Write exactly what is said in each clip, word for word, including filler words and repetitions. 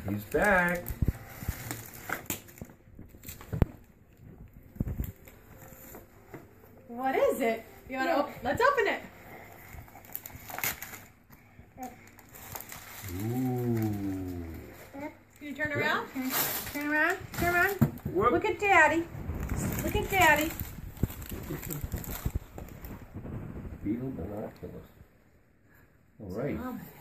He's back. What is it? You want to open? Let's open it. Ooh. Can you turn around? Turn around. Turn around. Whoop. Look at Daddy. Look at Daddy. Beetle binoculars. All right.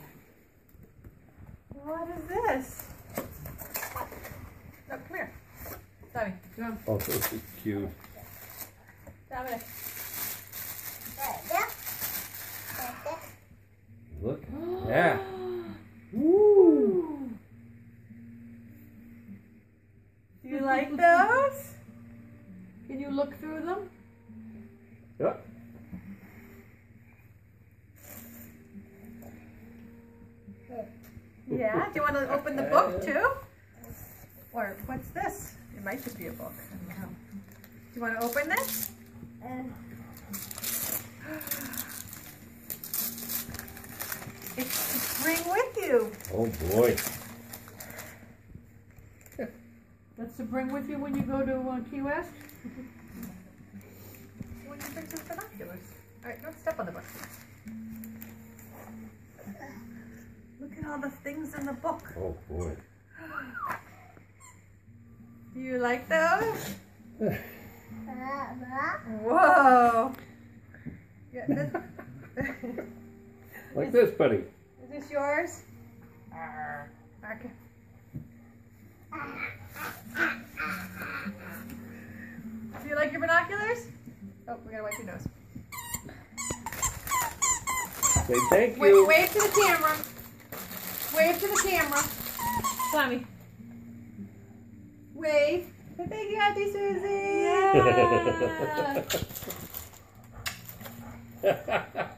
What is this? No, come here. Tommy, come on. Oh, this is cute. Dominic. Look. Yeah. Woo. Do you like those? Can you look through them? Yep. Yeah. Do you want to open the book too? Or what's this? It might just be a book. I don't know. Do you want to open this? It's to bring with you. Oh boy. That's to bring with you when you go to uh, Key West? When you bring some binoculars. Alright, don't step on the book. Look at all the things in the book. Oh boy. Do you like those? Whoa! Yeah, this, Like this, buddy. is this yours? Okay. Do you like your binoculars? Oh, we gotta wipe your nose. Say thank Wait, you. wave to the camera. Wave to the camera. Tommy. Wave. Say thank you, Auntie Susie. Yeah.